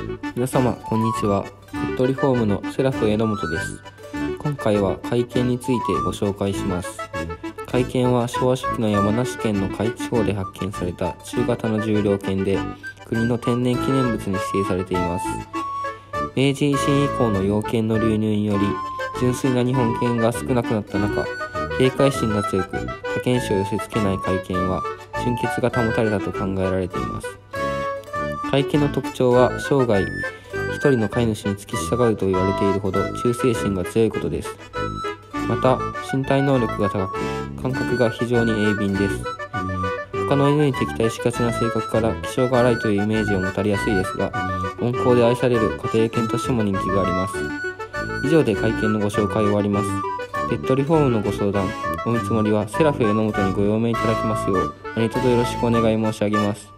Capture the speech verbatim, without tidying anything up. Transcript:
皆様こんにちは。ペットリフォームのセラフ榎本です。今回は甲斐犬についてご紹介します。甲斐犬は昭和初期の山梨県の甲斐地方で発見された中型の重量犬で、国の天然記念物に指定されています。明治維新以降の洋犬の流入により、純粋な日本犬が少なくなった中、警戒心が強く他犬種を寄せ付けない甲斐犬は純血が保たれたと考えられています。甲斐犬の特徴は生涯一人の飼い主に付き従うと言われているほど忠誠心が強いことです。また身体能力が高く、感覚が非常に鋭敏です。他の犬に敵対しがちな性格から気性が荒いというイメージを持たれやすいですが、温厚で愛される家庭犬としても人気があります。以上で甲斐犬のご紹介を終わります。ペットリフォームのご相談、お見積もりはセラフ榎本にご用命いただきますよう何卒よろしくお願い申し上げます。